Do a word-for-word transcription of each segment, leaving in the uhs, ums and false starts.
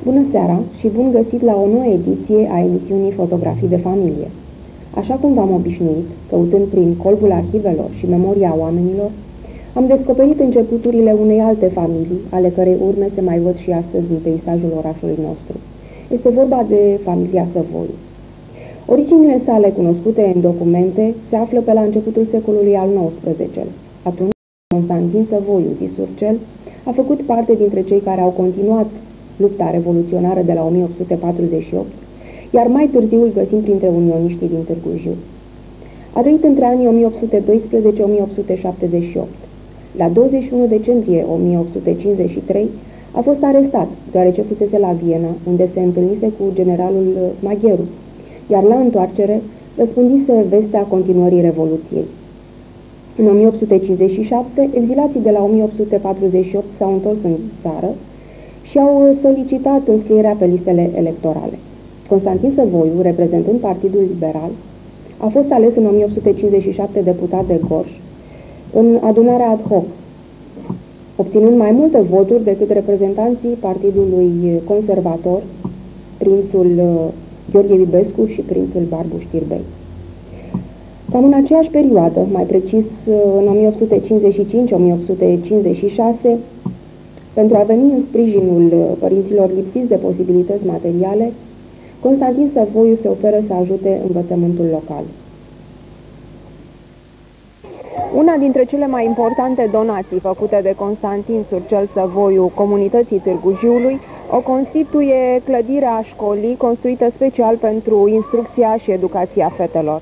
Bună seara și bun găsit la o nouă ediție a emisiunii Fotografii de familie. Așa cum v-am obișnuit, căutând prin colbul arhivelor și memoria oamenilor, am descoperit începuturile unei alte familii, ale cărei urme se mai văd și astăzi în peisajul orașului nostru. Este vorba de familia Săvoiu. Originile sale cunoscute în documente se află pe la începutul secolului al nouăsprezecelea. Atunci, Constantin Săvoiu, zis Surcel, a făcut parte dintre cei care au continuat lupta revoluționară de la o mie opt sute patruzeci și opt, iar mai târziu îl găsim printre unioniștii din Târgu Jiu. A trăit între anii o mie opt sute doisprezece - o mie opt sute șaptezeci și opt. La douăzeci și unu decembrie o mie opt sute cincizeci și trei a fost arestat, deoarece fusese la Viena, unde se întâlnise cu generalul Magheru, iar la întoarcere răspândise vestea continuării Revoluției. În o mie opt sute cincizeci și șapte, exilații de la o mie opt sute patruzeci și opt s-au întors în țară și au solicitat înscrierea pe listele electorale. Constantin Săvoiu, reprezentând Partidul Liberal, a fost ales în o mie opt sute cincizeci și șapte deputat de Gorj în adunarea ad hoc, obținând mai multe voturi decât reprezentanții Partidului Conservator, prințul Gheorghe Bibescu și prințul Barbu Știrbei. Cam în aceeași perioadă, mai precis în o mie opt sute cincizeci și cinci - o mie opt sute cincizeci și șase, pentru a veni în sprijinul părinților lipsiți de posibilități materiale, Constantin Săvoiu se oferă să ajute învățământul local. Una dintre cele mai importante donații făcute de Constantin Surcel Săvoiu comunității Târgu Jiului o constituie clădirea școlii construită special pentru instrucția și educația fetelor.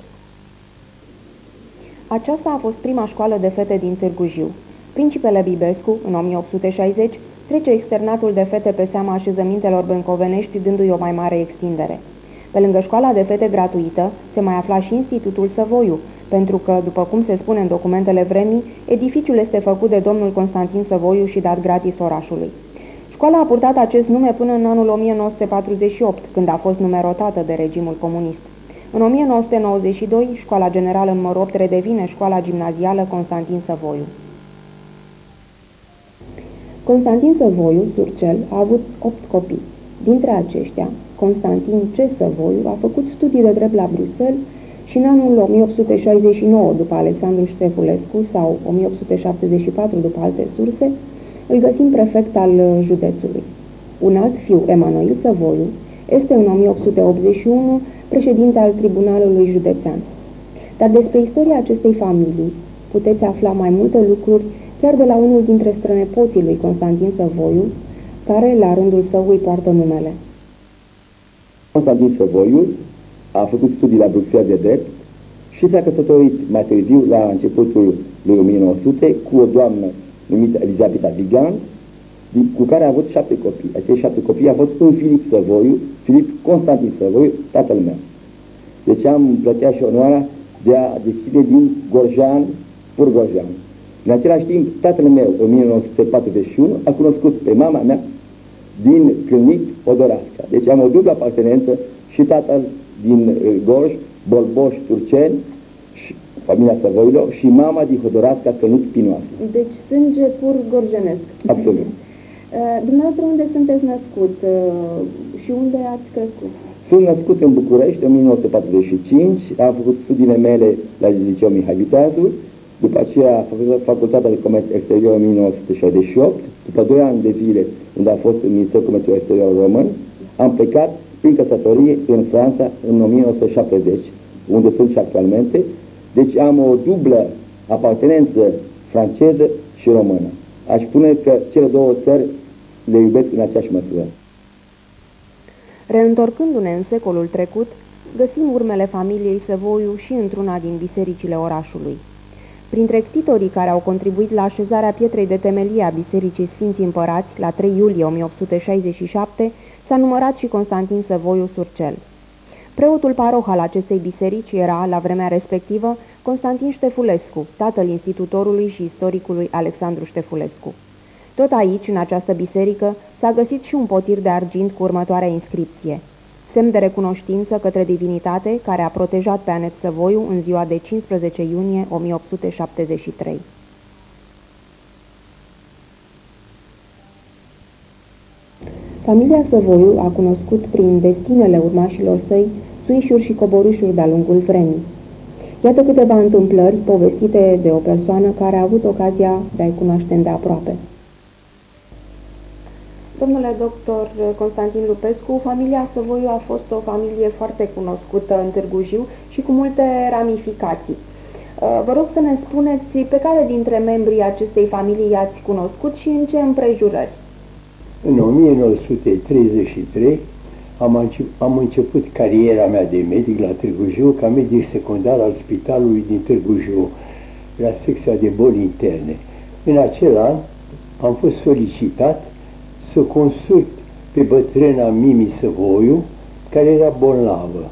Aceasta a fost prima școală de fete din Târgu Jiu. Principele Bibescu, în o mie opt sute șaizeci, trece externatul de fete pe seama așezămintelor bâncovenești, dându-i o mai mare extindere. Pe lângă școala de fete gratuită, se mai afla și Institutul Săvoiu, pentru că, după cum se spune în documentele vremii, edificiul este făcut de domnul Constantin Săvoiu și dat gratis orașului. Școala a purtat acest nume până în anul o mie nouă sute patruzeci și opt, când a fost numerotată de regimul comunist. În o mie nouă sute nouăzeci și doi, școala generală numărul opt redevine școala gimnazială Constantin Săvoiu. Constantin Săvoiu, Surcel, a avut opt copii. Dintre aceștia, Constantin C. Săvoiu a făcut studii de drept la Bruxelles și în anul o mie opt sute șaizeci și nouă, după Alexandru Ștefulescu, sau o mie opt sute șaptezeci și patru, după alte surse, îl găsim prefect al județului. Un alt fiu, Emanuel Săvoiu, este în o mie opt sute optzeci și unu președinte al Tribunalului Județean. Dar despre istoria acestei familii puteți afla mai multe lucruri chiar de la unul dintre strănepoții lui Constantin Săvoiu, care la rândul său îi poartă numele. Constantin Săvoiu a făcut studii la Bruxelles de drept și s-a căsătorit mai târziu, la începutul lui o mie nouă sute, cu o doamnă numită Elisabeta Vigan, cu care a avut șapte copii. Acești șapte copii a fost un Filip Săvoiu, Filip Constantin Săvoiu, tatăl meu. Deci am plătea și onoarea de a deschide din Gorjan, pur Gorjan. În același timp, tatăl meu, în o mie nouă sute patruzeci și unu, a cunoscut pe mama mea din Cârnic, Odorasca. Deci am o dublă apartenență, și tatăl din Gorj, Bolboș, Turceni, și familia Săvoilor, și mama din Hodorasca, Cănuț, Pinoasă. Deci sânge pur gorjenesc. Absolut. Dumneavoastră unde sunteți născut și unde ați crescut? Sunt născut în București, în o mie nouă sute patruzeci și cinci, am făcut studiile mele la Liceul Mihai Viteazul, după aceea a făcut Facultatea de Comerț Exterior în o mie nouă sute șaizeci și opt, după doi ani de zile, unde a fost în Ministerul Comerțului Exterior Român, am plecat prin căsătorie în Franța în o mie nouă sute șaptezeci, unde sunt și actualmente. Deci am o dublă apartenență franceză și română. Aș spune că cele două țări le iubesc în aceeași măsură. Reîntorcându-ne în secolul trecut, găsim urmele familiei Săvoiu și într-una din bisericile orașului. Printre ctitorii care au contribuit la așezarea pietrei de temelie a Bisericii Sfinții Împărați, la trei iulie o mie opt sute șaizeci și șapte, s-a numărat și Constantin Săvoiu Surcel. Preotul paroh al acestei biserici era, la vremea respectivă, Constantin Ștefulescu, tatăl institutorului și istoricului Alexandru Ștefulescu. Tot aici, în această biserică, s-a găsit și un potir de argint cu următoarea inscripție: semn de recunoștință către divinitate care a protejat pe Anet Săvoiu în ziua de cincisprezece iunie o mie opt sute șaptezeci și trei. Familia Săvoiu a cunoscut prin destinele urmașilor săi suișuri și coborâșuri de-a lungul vremii. Iată câteva întâmplări povestite de o persoană care a avut ocazia de a-i cunoaște îndeaproape. Domnule doctor Constantin Lupescu, familia Săvoiu a fost o familie foarte cunoscută în Târgu Jiu și cu multe ramificații. Vă rog să ne spuneți pe care dintre membrii acestei familii i-ați cunoscut și în ce împrejurări. În o mie nouă sute treizeci și trei am, am început cariera mea de medic la Târgu Jiu ca medic secundar al spitalului din Târgu Jiu, la secția de boli interne. În acel an am fost solicitat să consult pe bătrâna Mimi Săvoiu, care era bolnavă.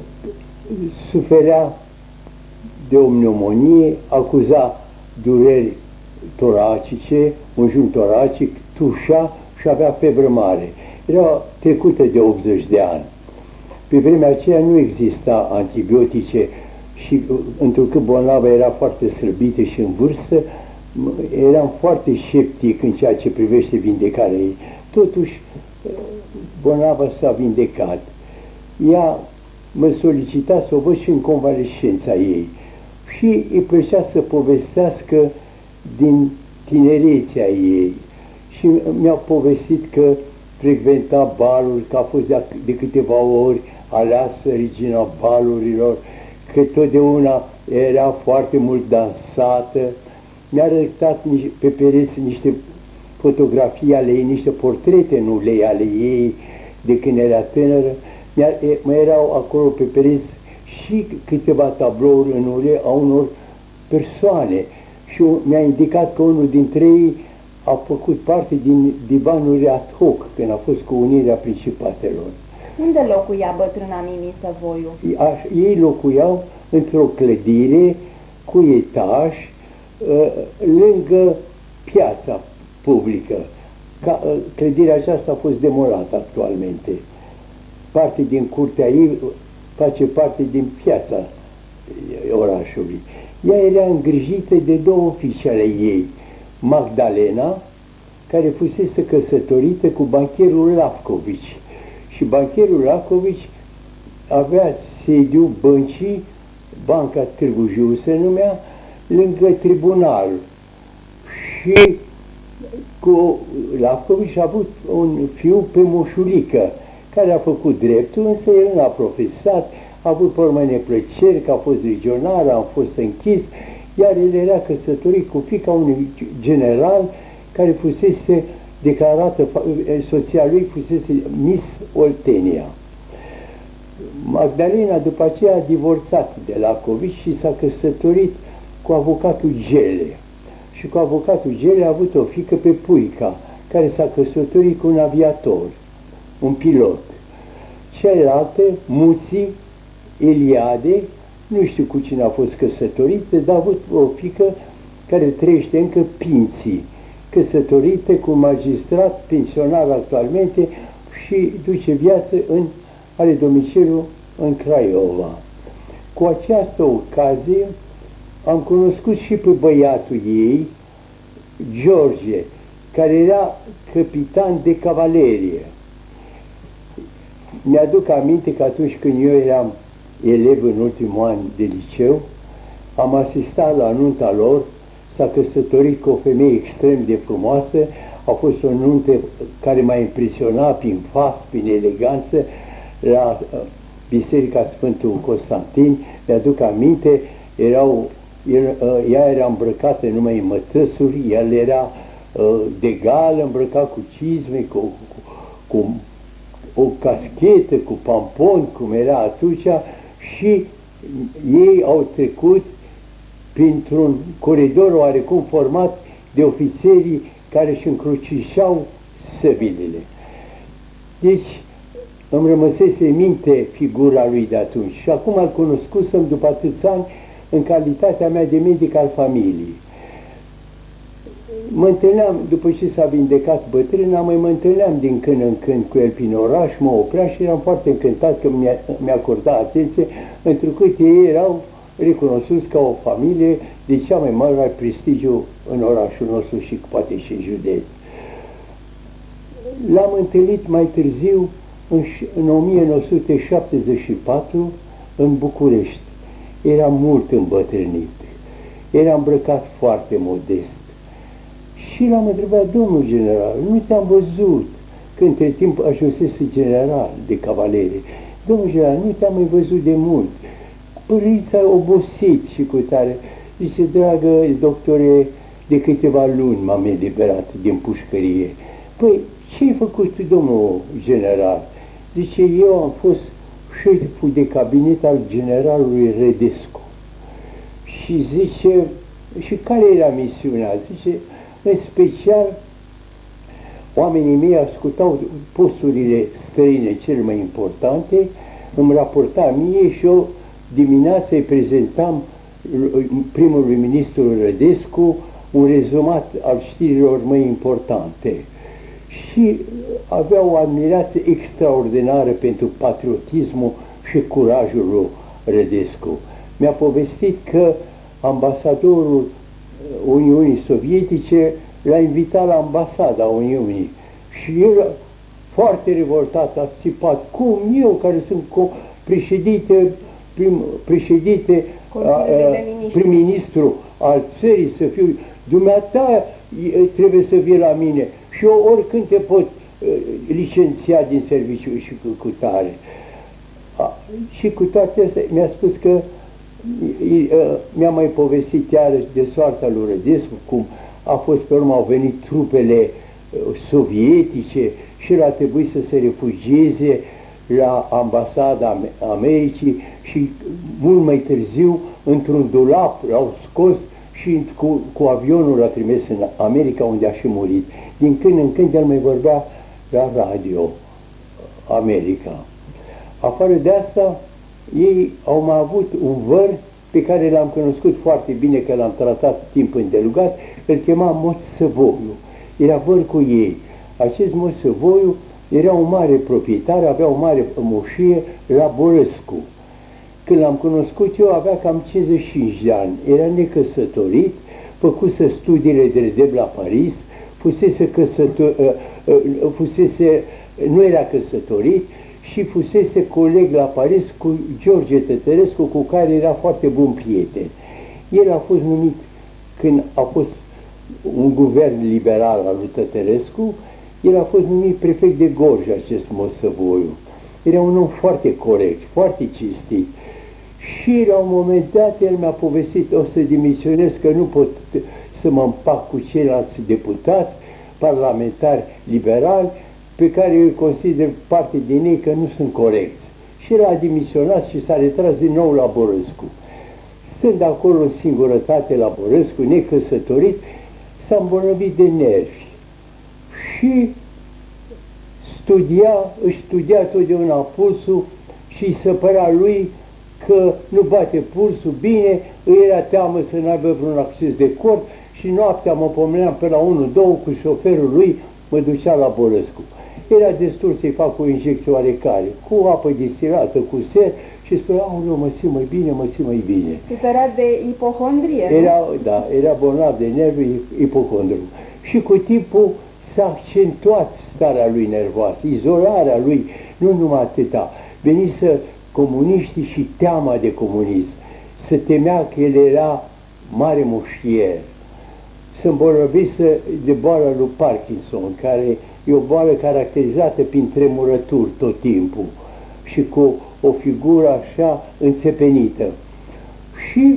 Suferea de o pneumonie, acuza dureri toracice, un jun toracic, tușa și avea febră mare. Era trecută de optzeci de ani. Pe vremea aceea nu exista antibiotice și întrucât bolnava era foarte slăbită și în vârstă, eram foarte sceptic în ceea ce privește vindecarea ei. Totuși, bolnava s-a vindecat. Ea mă solicita să o văd și în convalescența ei și îi plăcea să povestească din tinerețea ei. Și mi-a povestit că frecventa baluri, că a fost de, de câteva ori aleasă regina balurilor, că totdeauna era foarte mult dansată. Mi-a arătat pe pereți niște fotografii ale ei, niște portrete în ulei ale ei de când era tânără. Mai erau acolo pe pereți și câteva tablouri în ulei a unor persoane. Și mi-a indicat că unul dintre ei a făcut parte din divanuri ad hoc, când a fost cu Unirea Principatelor. Unde locuia bătrâna Mimi Săvoiu? Ei locuiau într-o clădire cu etaj, lângă piața publică. Clădirea aceasta a fost demolată actualmente. Parte din curtea ei face parte din piața orașului. Ea era îngrijită de două fiice ale ei, Magdalena, care fusese căsătorită cu bancherul Lavcovici. Și bancherul Lavcovici avea sediu băncii, Banca Târgu Jiu se numea, lângă tribunal. Și cu Lavcovici a avut un fiu pe moșulică, care a făcut dreptul, însă el n-a profesat, a avut pe urmă neplăceri, că a fost legionar, a fost închis, iar el era căsătorit cu fiica unui general care fusese declarată, soția lui fusese Miss Oltenia. Magdalena după aceea a divorțat de Lavcovici și s-a căsătorit cu avocatul Gele. Și cu avocatul Gele a avut o fiică pe Puica, care s-a căsătorit cu un aviator, un pilot. Celelalte, Muții, Eliade, nu știu cu cine a fost căsătorită, dar a avut o fiică care trăiește încă, Pinții, căsătorită cu un magistrat pensionar actualmente și duce viață în, are domiciliu în Craiova. Cu această ocazie am cunoscut și pe băiatul ei, George, care era capitan de cavalerie. Mi-aduc aminte că atunci când eu eram elev în ultimul an de liceu, am asistat la nunta lor, s-a căsătorit cu o femeie extrem de frumoasă, a fost o nuntă care m-a impresionat prin fas, prin eleganță, la Biserica Sfântul Constantin. Mi-aduc aminte, erau, ea era îmbrăcată numai în mătăsuri, el era de gală, îmbrăcat cu cizme, cu, cu, cu o caschetă, cu pampon, cum era atunci, și ei au trecut printr-un coridor oarecum format de ofițerii care își încrucișau săbilele. Deci îmi rămăsese în minte figura lui de atunci și acum îl cunoscusem după atâția ani în calitatea mea de medic al familiei. Mă întâlneam, după ce s-a vindecat bătrâna, mai mă întâlneam din când în când cu el prin oraș, mă oprea și eram foarte încântat că mi-a acordat atenție, întrucât ei erau recunoscuți ca o familie de cea mai mare prestigiu în orașul nostru și poate și în județ. l-am întâlnit mai târziu, în, în o mie nouă sute șaptezeci și patru, în București. Era mult îmbătrânit, era îmbrăcat foarte modest. Și l-am întrebat: domnul general, nu te-am văzut, că între timp ajunsese general de cavalerie. Domnul general, nu te-am mai văzut de mult, părința obosit și cu tare. Zice: dragă doctore, de câteva luni m-am eliberat din pușcărie. Păi, ce-ai făcut, domnul general? Zice: eu am fost șeful de cabinet al generalului Rădescu. Și zice: și care era misiunea? Zice: în special, oamenii mei ascultau posturile străine cele mai importante, îmi raporta mie și eu dimineața îi prezentam primului ministru Rădescu un rezumat al știrilor mai importante. Și avea o admirație extraordinară pentru patriotismul și curajul lui Rădescu. Mi-a povestit că ambasadorul Uniunii Sovietice l-a invitat la ambasada Uniunii și el, foarte revoltat, a țipat: cum eu, care sunt președinte, prim, președinte prim-ministru al țării, să fiu, dumneata trebuie să vii la mine și eu oricând te pot licenția din serviciu și cu, cu tare. A, și cu toate astea mi-a spus că mi-a mai povestit iarăși de soarta lui Rădescu, cum a fost pe urmă, au venit trupele sovietice și el a trebuit să se refugieze la ambasada Americii și mult mai târziu, într-un dulap, l-au scos și cu, cu avionul l-a trimis în America, unde a și murit. Din când în când el mai vorbea la radio America. Afară de asta, ei au mai avut un văr pe care l-am cunoscut foarte bine, că l-am tratat timp îndelugat, îl chema Moț Săvoiu. Era văr cu ei. Acest Moț Săvoiu era un mare proprietar, avea o mare moșie la Borăscu. Când l-am cunoscut eu, avea cam cincizeci și cinci de ani. Era necăsătorit, făcuse studiile de drept la Paris, fusese căsător, fusese, nu era căsătorit și fusese coleg la Paris cu George Tătărescu, cu care era foarte bun prieten. El a fost numit, când a fost un guvern liberal al lui Tătărescu, el a fost numit prefect de Gorj, acest Moț Săvoiu. Era un om foarte corect, foarte cinstit. Și la un moment dat el mi-a povestit: o să demisionez, că nu pot să mă împac cu ceilalți deputați parlamentari liberali, pe care eu îi consider parte din ei că nu sunt corecți. Și el a demisionat și s-a retras din nou la Borăscu. Stând acolo în singurătate la Borăscu, necăsătorit, s-a îmbolnăvit de nervi. Și studia, își studia totdeauna pulsul și îi se părea lui că nu bate pulsul bine, îi era teamă să nu aibă vreun acces de cord și noaptea mă pomeneam pe la unu doi cu șoferul lui, mă ducea la Borăscu. Era destul să-i fac o injecție oarecare, cu apă distilată, cu ser, și spunea: aoleu, mă simt mai bine, mă simt mai bine. Suferat de ipohondrie, era, da, era bolnav de nervi, ipohondru. Și cu timpul s-a accentuat starea lui nervoasă, izolarea lui, nu numai atâta. Veniseră comuniștii și teama de comunism. Se temea că el era mare mușier. Se îmbolnăvise de boala lui Parkinson, care e o boală caracterizată prin tremurături tot timpul și cu o figură așa înțepenită. Și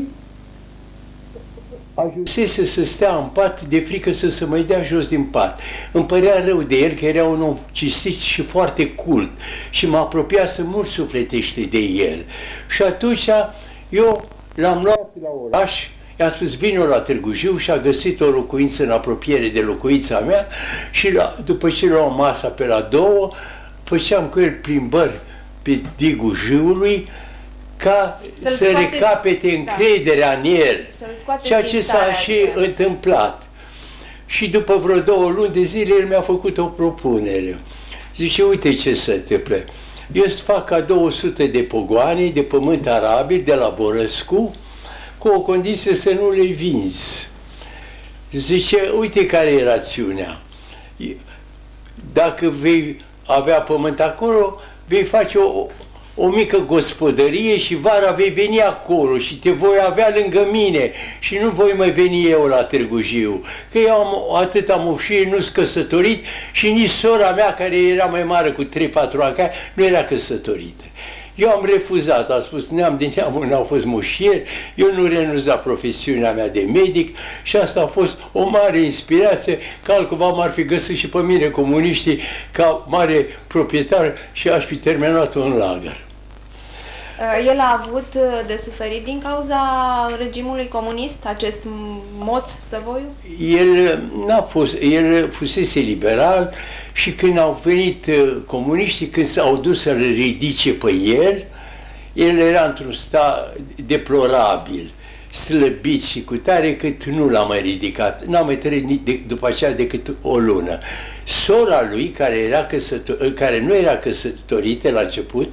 ajunsese să stea în pat de frică să se mai dea jos din pat. Îmi părea rău de el, că era un om cinstit și foarte cult și mă apropiase mult sufletește de el. Și atunci eu l-am luat la oraș, i-am spus: vino la Târgu Jiu, și a găsit o locuință în apropiere de locuința mea și la, după ce luam masa pe la două, făceam cu el plimbări pe digul Jiului, ca să, să recapete încrederea da. în el, ceea ce s-a și aceea. întâmplat. Și după vreo două luni de zile el mi-a făcut o propunere. Zice: uite ce se întâmplă, eu îți fac ca două sute de pogoane de pământ arabil de la Borăscu, cu o condiție să nu le vinzi. Zice: uite care e rațiunea. dacă vei avea pământ acolo, vei face o, o mică gospodărie și vara vei veni acolo și te voi avea lângă mine și nu voi mai veni eu la Târgu Jiu, că eu am atâta moșie, nu-s căsătorit și nici sora mea, care era mai mare cu trei patru ani, nu era căsătorită. Eu am refuzat, am spus, neam de neamul n-au fost moșieri, eu nu renunț la profesiunea mea de medic și asta a fost o mare inspirație, că altcumva m-ar fi găsit și pe mine comuniștii ca mare proprietar și aș fi terminat-o în lagăr. El a avut de suferit din cauza regimului comunist, acest moț Săvoiu? El n-a fost, el fusese liberal și când au venit comuniștii, când s-au dus să-l ridice pe el, el era într-un stat deplorabil, slăbit și cu tare, cât nu l-a mai ridicat. N-a mai trăit după aceea decât o lună. Sora lui, care, era căsător, care nu era căsătorită la început,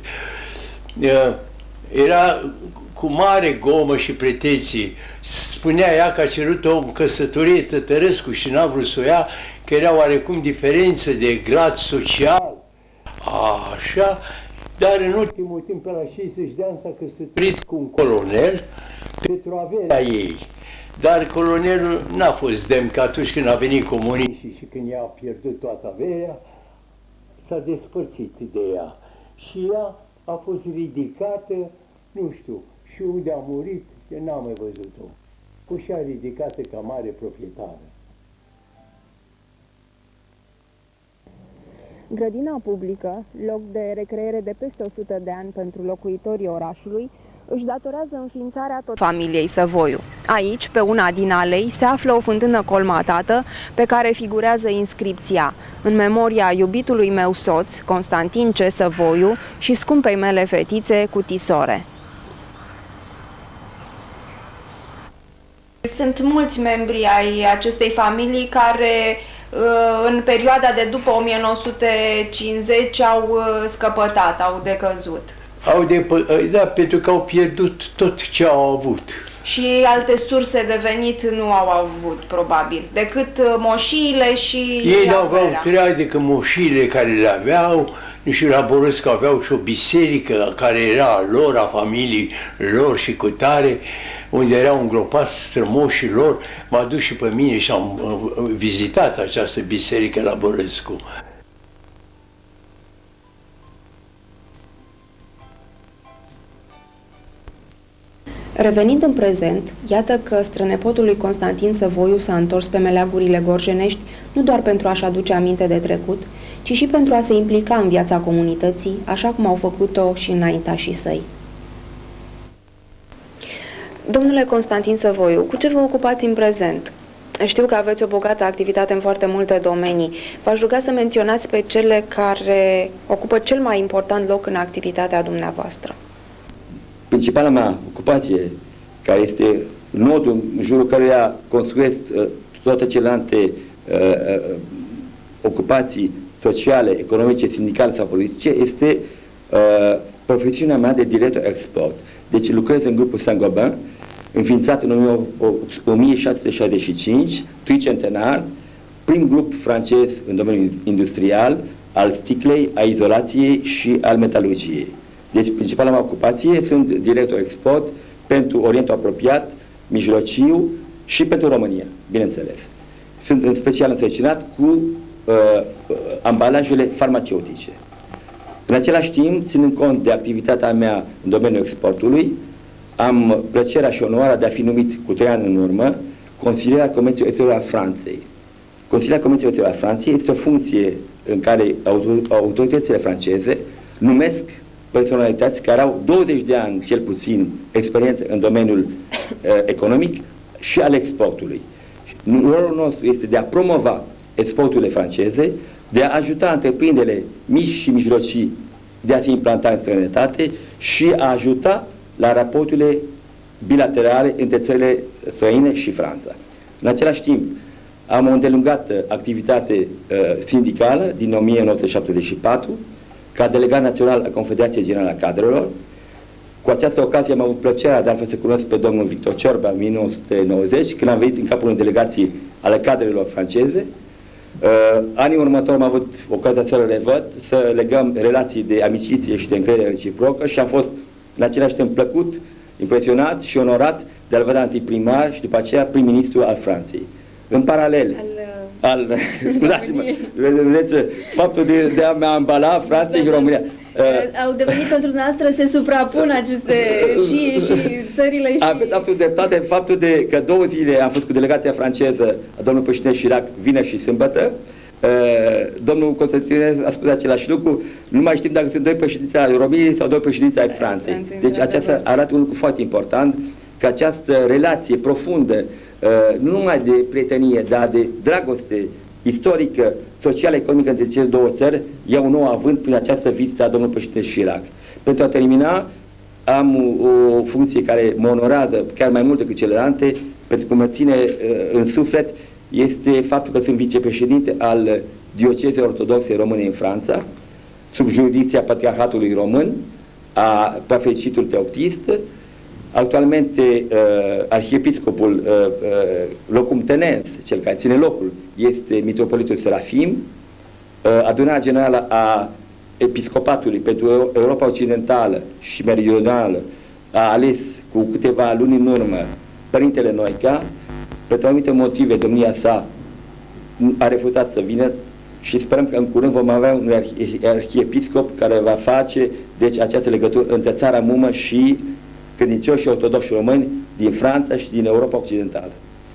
era cu mare gomă și pretenții. Spunea ea că a cerut-o în căsătorie Tătărescu și n-a vrut să o ia, că era oarecum diferență de grad social. Așa, dar în ultimul timp, pe la șaizeci de ani, s-a căsătorit cu un colonel pentru averea ei. Dar colonelul n-a fost demn, că atunci când a venit comuniștii și când ea a pierdut toată averea, s-a despărțit de ea. Și ea a fost ridicată, nu știu, și unde a murit, eu n-am mai văzut-o. Cu și-a ridicată ca mare proprietară. Grădina publică, loc de recreere de peste o sută de ani pentru locuitorii orașului, își datorează înființarea tot familiei Săvoiu. Aici, pe una din alei, se află o fântână colmatată pe care figurează inscripția: în memoria iubitului meu soț, Constantin C. Săvoiu, și scumpei mele fetițe cu Tisore. Sunt mulți membri ai acestei familii care în perioada de după o mie nouă sute cincizeci au scăpătat, au decăzut. Au de, da, pentru că au pierdut tot ce au avut. Și alte surse de venit nu au avut, probabil, decât moșiile și ei nu aveau treabă decât moșiile care le aveau, și la Borăscu aveau și o biserică care era a lor, a familiei lor și cu tare, unde erau îngropați strămoșii lor. M-a dus și pe mine și am vizitat această biserică la Borăscu. Revenind în prezent, iată că strănepotul lui Constantin Săvoiu s-a întors pe meleagurile gorjenești nu doar pentru a-și aduce aminte de trecut, ci și pentru a se implica în viața comunității, așa cum au făcut-o și înaintașii săi. Domnule Constantin Săvoiu, cu ce vă ocupați în prezent? Știu că aveți o bogată activitate în foarte multe domenii. V-aș ruga să menționați pe cele care ocupă cel mai important loc în activitatea dumneavoastră. Principala mea ocupație, care este nodul în jurul căruia construiesc uh, toate celelalte uh, uh, ocupații sociale, economice, sindicale sau politice, este uh, profesiunea mea de director export. Deci lucrez în grupul Saint-Gobain, înființat în o mie șase sute șaizeci și cinci, tricentenar, prim grup francez în domeniul industrial, al sticlei, a izolației și al metalurgiei. Deci, principala mea ocupație sunt director export pentru Orientul apropiat, mijlociu și pentru România, bineînțeles. Sunt în special însărcinat cu uh, ambalajele farmaceutice. În același timp, ținând cont de activitatea mea în domeniul exportului, am plăcerea și onoarea de a fi numit cu trei ani în urmă consilier al Comerțului Exterior al Franței. Consilierul Comerțului Exterior al Franței este o funcție în care autoritățile franceze numesc personalități care au douăzeci de ani, cel puțin, experiență în domeniul uh, economic și al exportului. Rolul nostru este de a promova exporturile franceze, de a ajuta întreprinderile mici și mijlocii de a se implanta în străinătate și a ajuta la raporturile bilaterale între țările străine și Franța. În același timp, am o îndelungată activitate uh, sindicală din o mie nouă sute șaptezeci și patru, ca delegat național al Confederației Generale a Cadrelor. Cu această ocazie am avut plăcerea de altfel să cunosc pe domnul Victor Ciorba în o mie nouă sute nouăzeci, când am venit în capul unei delegații ale cadrelor franceze. Uh, anii următori am avut ocazia să le revăd, să legăm relații de amiciție și de încredere reciprocă și am fost în același timp plăcut, impresionat și onorat de a-l vedea întâi primar și după aceea prim-ministru al Franței. În paralel, al, al scuzați-mă, vedeți, faptul de, de a ambala Franța și România. Au devenit pentru dumneavoastră, se suprapun aceste și, și țările și... Aveți absolut dreptate, faptul de că două zile am fost cu delegația franceză a domnului președinte Chirac, vineri și sâmbătă. Domnul Constantin a spus același lucru, nu mai știm dacă sunt doi președinți ai României sau doi președinți ai Franței. Deci aceasta arată un lucru foarte important, că această relație profundă, nu numai de prietenie, dar de dragoste istorică, socială, economică între cele două țări, ia un nou avânt prin această vizită a domnului președinte Chirac. Pentru a termina, am o funcție care mă onorează chiar mai mult decât celelalte, pentru că mă ține în suflet, este faptul că sunt vicepreședinte al Diocezei Ortodoxe Române în Franța, sub jurisdicția Patriarhatului Român, a Preafericitul Teoctist. Actualmente uh, arhiepiscopul uh, uh, locum tenens, cel care ține locul, este mitropolitul Serafim. Uh, adunarea generală a episcopatului pentru Europa Occidentală și Meridională a ales cu câteva luni în urmă Părintele Noica. Pentru anumite motive, domnia sa a refuzat să vină și sperăm că în curând vom avea un arhiepiscop care va face deci această legătură între țara mumă și credincioși ortodoxi români din Franța și din Europa Occidentală.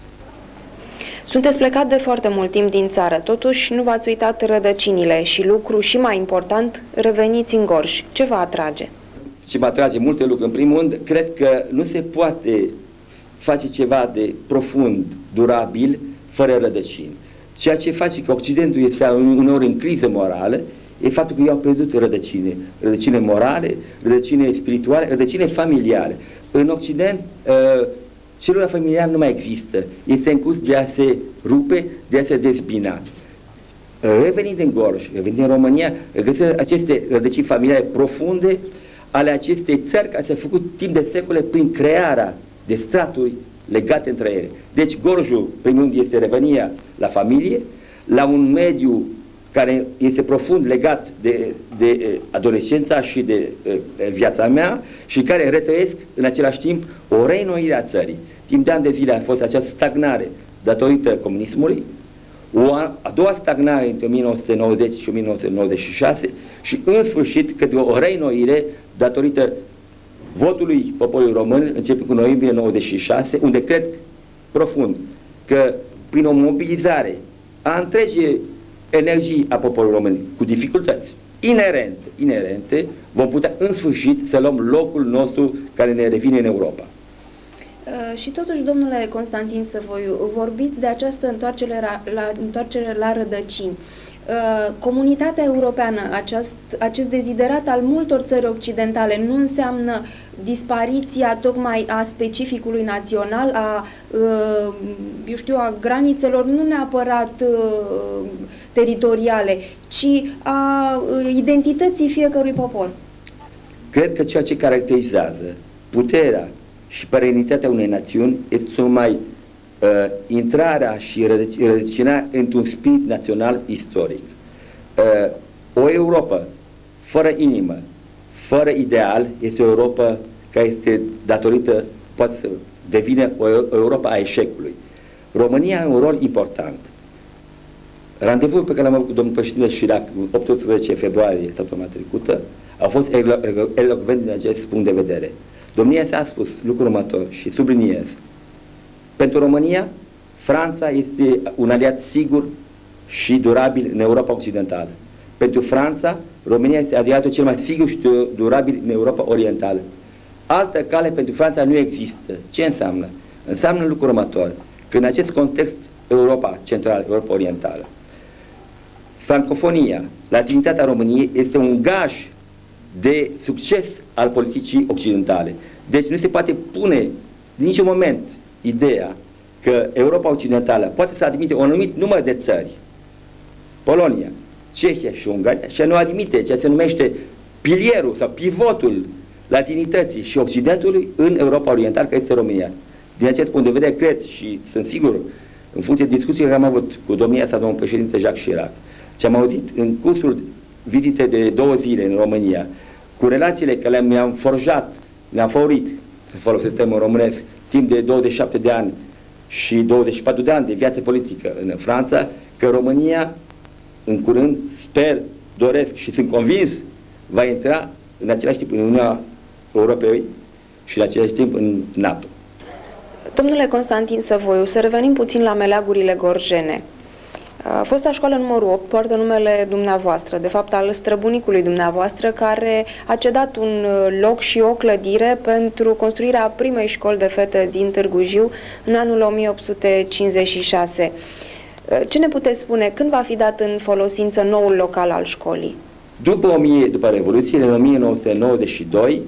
Sunteți plecat de foarte mult timp din țară, totuși nu v-ați uitat rădăcinile și lucru și mai important, reveniți în Gorj. Ce vă atrage? Ce mă atrage multe lucruri. În primul rând, cred că nu se poate face ceva de profund, durabil, fără rădăcini. Ceea ce face că Occidentul este uneori în criză morală e faptul că ei au pierdut rădăcine, rădăcine morale, rădăcine spirituale, rădăcine familiale. În Occident, uh, celula familială nu mai există. Este în curs de a se rupe, de a se dezbina. Revenind în Gorj, revenind în România, găsesc aceste rădăcini familiale profunde ale acestei țări care s-au făcut timp de secole prin crearea de straturi legate între ele. Deci Gorjul, primul rând, este revenirea la familie, la un mediu care este profund legat de, de adolescența și de uh, viața mea și care retrăiesc în același timp o reînnoire a țării. Timp de ani de zile a fost această stagnare datorită comunismului, o a, a doua stagnare între o mie nouă sute nouăzeci și o mie nouă sute nouăzeci și șase și în sfârșit către o reînnoire datorită votului poporului român începând cu noiembrie nouăzeci și șase, unde cred profund că prin o mobilizare a întregii energii a poporului român, cu dificultăți inerente, inerente, vom putea în sfârșit să luăm locul nostru care ne revine în Europa. Uh, și totuși, domnule Constantin Săvoiu, vorbiți de această întoarcere la, la, întoarcere la rădăcini. Uh, comunitatea europeană, acest, acest deziderat al multor țări occidentale nu înseamnă dispariția tocmai a specificului național, a, uh, eu știu, a granițelor nu neapărat uh, teritoriale, ci a uh, identității fiecărui popor. Cred că ceea ce caracterizează puterea și perenitatea unei națiuni este tocmai uh, intrarea și rădăcinarea într-un spirit național istoric. Uh, o Europa fără inimă, fără ideal, este o Europa care este datorită, poate să devine o Europa a eșecului. România are un rol important. Randevul pe care l-am avut cu domnul președinte Chirac în optsprezece februarie săptămâna trecută a fost elo elocvent din acest punct de vedere. Domnia s-a spus lucrul următor și subliniez. Pentru România, Franța este un aliat sigur și durabil în Europa Occidentală. Pentru Franța, România este aliatul cel mai sigur și durabil în Europa Orientală. Altă cale pentru Franța nu există. Ce înseamnă? Înseamnă lucrul următor, că în acest context Europa Centrală, Europa Orientală, francofonia, latinitatea României este un gaj de succes al politicii occidentale. Deci nu se poate pune în niciun moment ideea că Europa Occidentală poate să admite un anumit număr de țări, Polonia, Cehia și Ungaria, și nu admite ceea ce se numește pilierul sau pivotul latinității și Occidentului în Europa Orientală, care este România. Din acest punct de vedere, cred și sunt sigur în funcție de discuțiile care am avut cu domnia sa, domnul președinte Jacques Chirac, ce am auzit în cursul vizitei de două zile în România, cu relațiile că le-am le forjat, le-am favorit, să folosesc termenul românesc, timp de douăzeci și șapte de ani și douăzeci și patru de ani de viață politică în Franța, că România, în curând, sper, doresc și sunt convins, va intra în același timp în Uniunea Europei și în același timp în NATO. Domnule Constantin Săvoiu, să revenim puțin la meleagurile gorjene. Fosta școală numărul opt poartă numele dumneavoastră, de fapt al străbunicului dumneavoastră, care a cedat un loc și o clădire pentru construirea primei școli de fete din Târgu Jiu în anul o mie opt sute cincizeci și șase. Ce ne puteți spune? Când va fi dat în folosință noul local al școlii? După, o mie, după Revoluție, în o mie nouă sute nouăzeci și doi,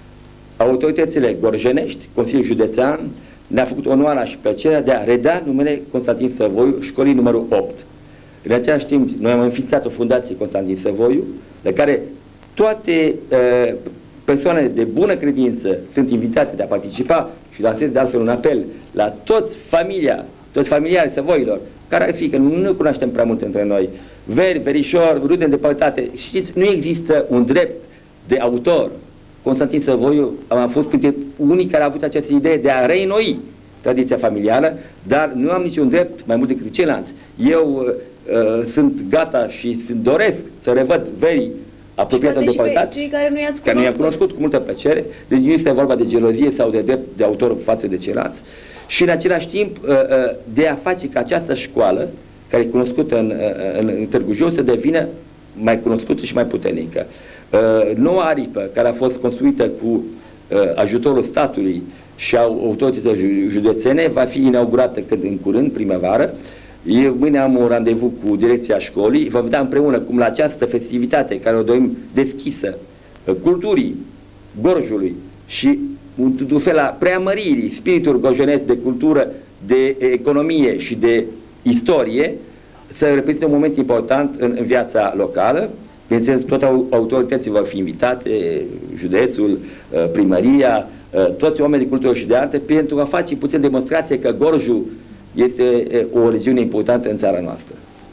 autoritățile gorjenești, Consiliul Județean, ne-a făcut onoarea și plăcerea de a reda numele Constantin Săvoiu, școlii numărul opt. În același timp, noi am înființat o fundație Constantin Săvoiu, de care toate uh, persoanele de bună credință sunt invitate de a participa și lansez de altfel un apel la toți familia, toți familiarii Săvoilor, care ar fi, că nu ne cunoaștem prea mult între noi, veri, verișori, rude îndepărtate. Știți, nu există un drept de autor. Constantin Săvoiu am fost printre unii care au avut această idee de a reînnoi tradiția familială, dar nu am niciun drept mai mult decât ceilalți. Eu uh, sunt gata și doresc să revăd verii apropiați îndepărtați, cei care nu i-ați care nu i-am cunoscut cu multă plăcere, deci nu este vorba de gelozie sau de drept de autor față de ceilalți, și în același timp uh, uh, de a face ca această școală, care e cunoscută în, uh, în, în Târgu Jiu, să devină mai cunoscută și mai puternică. Uh, noua aripă, care a fost construită cu uh, ajutorul statului și a autorităților județene, va fi inaugurată când în curând, primăvară. Eu mâine am un randevu cu direcția școlii, vom vedea împreună cum la această festivitate, care o dorim deschisă uh, culturii Gorjului și un fel a preamăririi spiritul gorjenesc de cultură, de economie și de istorie, să reprezintă un moment important în, în viața locală. Bineînțeles, toate autoritățile vor fi invitate, județul, primăria, toți oamenii de cultură și de arte, pentru a face puțin demonstrație că Gorjul este o regiune importantă în țara noastră.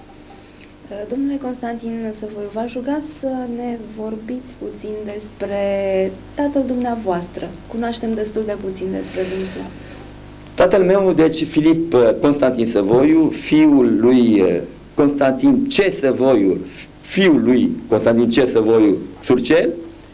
Domnule Constantin Săvoiu, v-aș ruga să ne vorbiți puțin despre tatăl dumneavoastră. Cunoaștem destul de puțin despre dânsul. Tatăl meu, deci Filip Constantin Săvoiu, fiul lui Constantin C. Săvoiu, fiul lui Constantin C. Săvoiu Surcel,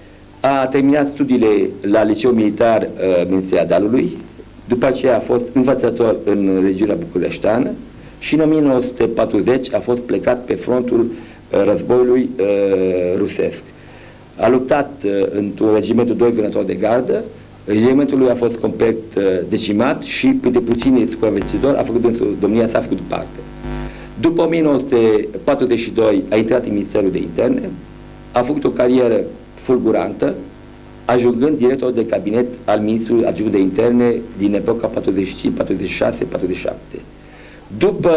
a terminat studiile la Liceul Militar uh, Ministria Dalului, după aceea a fost învățător în regiunea bucureșteană și în o mie nouă sute patruzeci a fost plecat pe frontul uh, războiului uh, rusesc. A luptat uh, într-un regimentul doi vânători de gardă, regimentul lui a fost complet uh, decimat și printre puțini supraviețuitori a făcut dânsul, domnia s-a făcut parte. După o mie nouă sute patruzeci și doi a intrat în Ministerul de Interne, a făcut o carieră fulgurantă, ajungând director de cabinet al ministrului adjunct de interne din epoca patruzeci și cinci, patruzeci și șase, patruzeci și șapte. După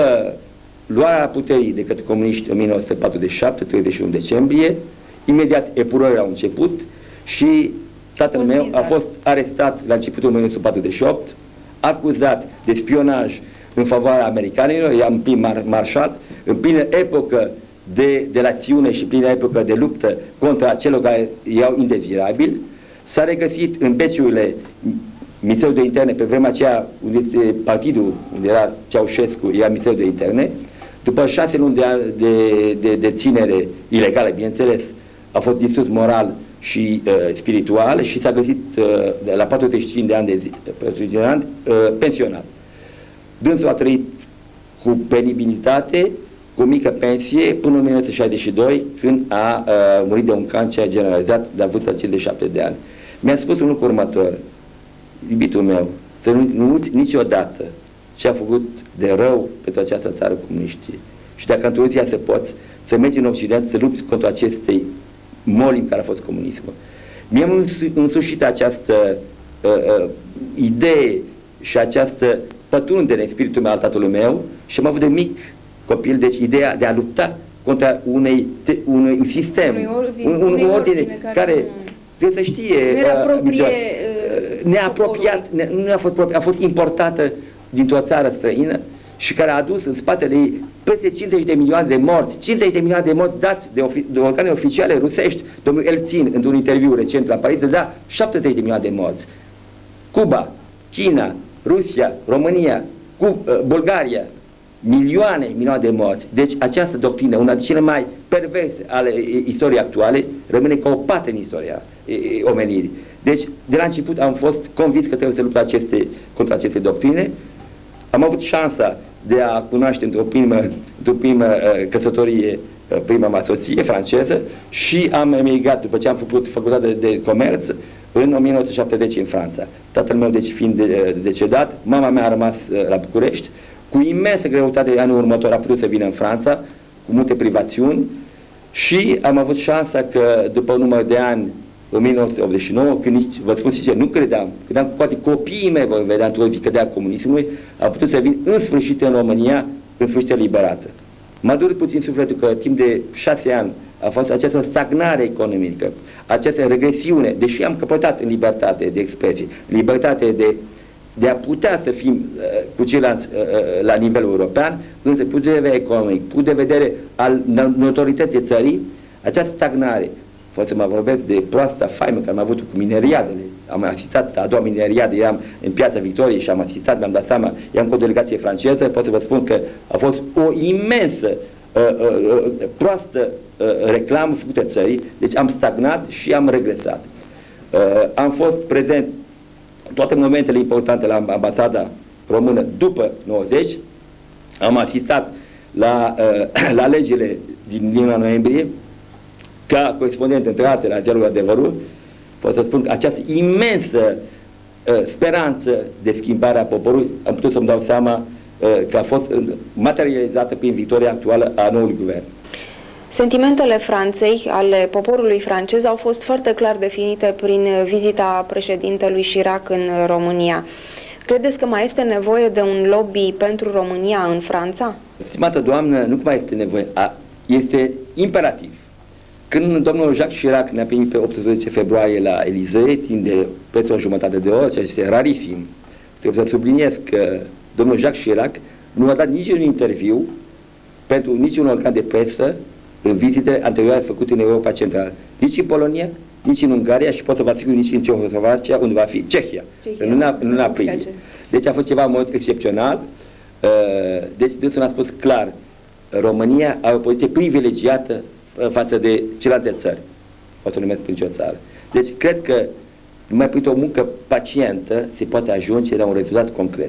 luarea puterii de către comuniști în o mie nouă sute patruzeci și șapte, treizeci și unu decembrie, imediat epurările au început și tatăl meu a fost arestat la începutul o mie nouă sute patruzeci și opt, acuzat de spionaj în favoarea americanilor, i-am împins mar marșat, în plină epocă de, de rațiune și plină epocă de luptă contra celor care erau indezirabili. S-a regăsit în beciurile Ministerul de Interne, pe vremea aceea unde este partidul, unde era Ceaușescu, era Ministerul de Interne. După șase luni de, de, de, de ținere ilegală, bineînțeles, a fost distrus moral și uh, spiritual și s-a găsit uh, de la patruzeci și cinci de ani, de zi, de ani uh, pensionat. Dânsul a trăit cu penibilitate, cu mică pensie, până în o mie nouă sute șaizeci și doi, când a uh, murit de un cancer generalizat la vârsta de cincizeci și șapte de ani. Mi-a spus un lucru următor: iubitul meu, să nu, nu uiți niciodată ce a făcut de rău pentru această țară comuniștii. Și dacă într-o zi să poți să mergi în Occident, să lupți contra acestei molimi care a fost comunismul. Mi-am însușit această uh, uh, idee și această pătrundere în spiritul meu al tatălui meu și am avut de mic copil, deci ideea de a lupta contra unei, te, unui sistem, unui ordine, un, un unei ordine, ordine care, care trebuie să știe, nu era uh, proprie, uh, ne-a apropiat, ne, nu a fost proprie, a fost importată dintr-o țară străină și care a adus în spatele ei peste cincizeci de milioane de morți, cincizeci de milioane de morți dați de, de organe oficiale rusești. Domnul Elțin, într-un interviu recent la Paris, da șaptezeci de milioane de morți. Cuba, China, Rusia, România, cu, uh, Bulgaria, milioane, milioane de morți. Deci această doctrină, una dintre cele mai perverse ale istoriei actuale, rămâne ca o pată în istoria e, omenirii. Deci, de la început am fost convins că trebuie să luptă aceste, contra aceste doctrine. Am avut șansa de a cunoaște într-o primă, într-o primă uh, căsătorie uh, prima mea soție franceză și am emigrat după ce am făcut facultatea de, de comerț în o mie nouă sute șaptezeci în Franța. Tatăl meu deci fiind de, decedat, mama mea a rămas uh, la București. Cu imensă greutate anul următor a putut să vină în Franța, cu multe privațiuni și am avut șansa că după un număr de ani, în o mie nouă sute optzeci și nouă, când nici, vă spun sincer, nu credeam, credeam că poate copiii mei vor vedea într-o zi cădea comunismului, a putut să vin în sfârșit în România, în sfârșit eliberată. M-a durut puțin sufletul că timp de șase ani a fost această stagnare economică, această regresiune, deși am căpătat în libertate de expresie, libertate de de a putea să fim uh, cu ceilalți uh, uh, la nivel european, însă punct de vedere economic, punct de vedere al notorității țării, această stagnare, pot să mă vorbesc de proasta faimă care am avut cu mineriadele, am asistat la a doua mineriadă, eram în Piața Victoriei și am asistat, mi-am dat seama, eram cu o delegație franceză, pot să vă spun că a fost o imensă uh, uh, proastă uh, reclamă făcută țării, deci am stagnat și am regresat. Uh, am fost prezent toate momentele importante la ambasada română după nouăzeci, am asistat la, uh, la legile din luna noiembrie, ca corespondent între altele la ziarul Adevărul, pot să spun că această imensă uh, speranță de schimbare a poporului, am putut să-mi dau seama uh, că a fost materializată prin victoria actuală a noului guvern. Sentimentele Franței, ale poporului francez, au fost foarte clar definite prin vizita președintelui Chirac în România. Credeți că mai este nevoie de un lobby pentru România în Franța? Stimată doamnă, nu mai este nevoie, a, este imperativ. Când domnul Jacques Chirac ne-a primit pe optsprezece februarie la Elysee, timp de peste o jumătate de oră, ceea ce este rarisim, trebuie să subliniez că domnul Jacques Chirac nu a dat niciun interviu pentru niciun organ de presă în vizitele anterioare făcute în Europa Centrală. Nici în Polonia, nici în Ungaria și pot să vă asigur nici în Cehoslovacia, unde va fi Cehia, Cehia în luna, în luna aprilie. Deci a fost ceva în mod excepțional. Deci dânsul a spus clar, România are o poziție privilegiată față de celelalte țări. O să numesc prin ce o țară. Deci cred că numai prin o muncă pacientă se poate ajunge la un rezultat concret.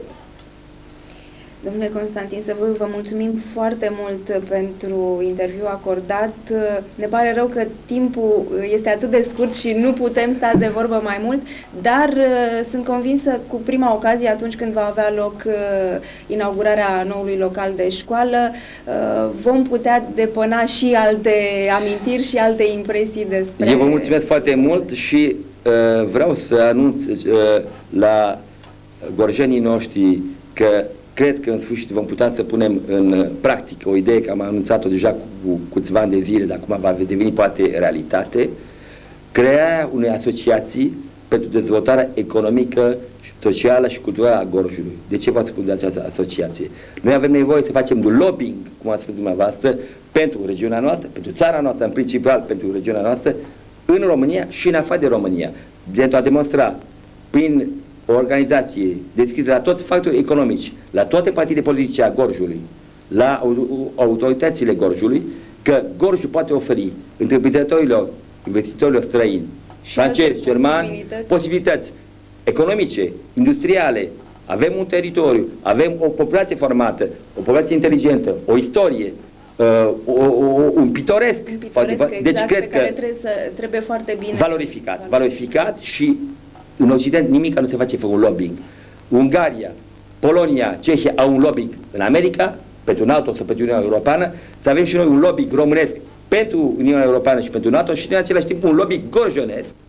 Domnule Constantin Săvoiu, vă mulțumim foarte mult pentru interviul acordat. Ne pare rău că timpul este atât de scurt și nu putem sta de vorbă mai mult, dar sunt convinsă cu prima ocazie, atunci când va avea loc inaugurarea noului local de școală, vom putea depăna și alte amintiri și alte impresii despre... Eu vă mulțumesc foarte mult și uh, vreau să anunț uh, la gorjenii noștri că cred că în sfârșit vom putea să punem în practică o idee, că am anunțat-o deja cu câțiva ani de zile, dar acum va deveni poate realitate, crearea unei asociații pentru dezvoltarea economică, socială și culturală a Gorjului. De ce vă spun de această asociație? Noi avem nevoie să facem un lobbying, cum a spus dumneavoastră, pentru regiunea noastră, pentru țara noastră, în principal pentru regiunea noastră, în România și în afară de România, pentru a demonstra prin o organizație deschisă la toți factorii economici, la toate partidele politice a Gorjului, la autoritățile Gorjului, că Gorjul poate oferi întreprinzătorilor, investitorilor străini, francezi, germani, posibilități. posibilități economice, industriale. Avem un teritoriu, avem o populație formată, o populație inteligentă, o istorie, uh, o, o, un pitoresc. Un pitoresc, foarte, exact, deci cred pe care că trebuie, să, trebuie foarte bine valorificat, valorificat și în Occident nimic nu se face fără un lobbying. Ungaria, Polonia, Cehia au un lobbying în America, pentru NATO sau pentru Uniunea Europeană, să avem și noi un lobbying românesc pentru Uniunea Europeană și pentru NATO și în același timp un lobbying gorjonesc